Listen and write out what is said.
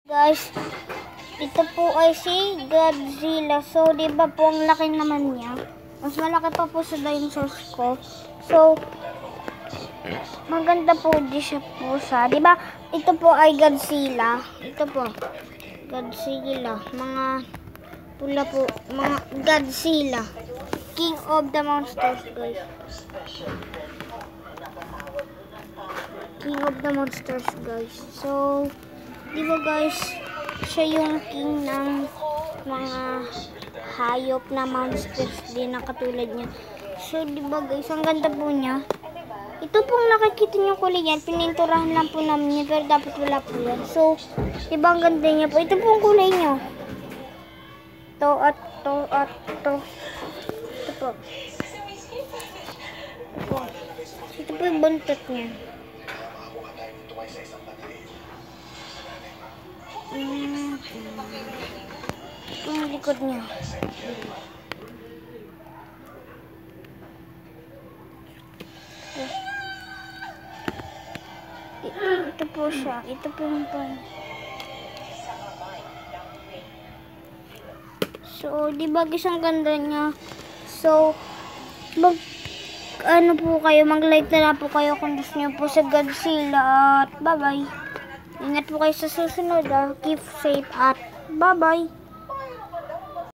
Guys, ito po ay si Godzilla. So, di ba po ang laki naman niya? Mas malaki pa po sa dinosaurs ko. So, maganda po di siya po sa. Di ba? Ito po ay Godzilla. Ito po. Godzilla. Mga pula po. Mga Godzilla. King of the monsters, guys. King of the monsters, guys. So, di ba guys, siya yung king ng mga hayop na monsters din na katulad niya. So, di ba guys, ang ganda po niya. Ito pong nakikita niyo kulay yan, pininturahan lang po namin niya, pero dapat wala po yan. So, di ba ang ganda niya po? Ito pong kulay niyo. To at to at to. Ito po. Ito po. Ito po yung buntot niya. Ito yung likod niya. Ito po siya. Ito po yung pan. So, di ba guys, ang ganda niya? So, ano po kayo, mag-like na lang po kayo kung gusto niyo po sa Godzilla. At bye-bye. Ingat po kayo sa susunod. Keep safe at bye-bye.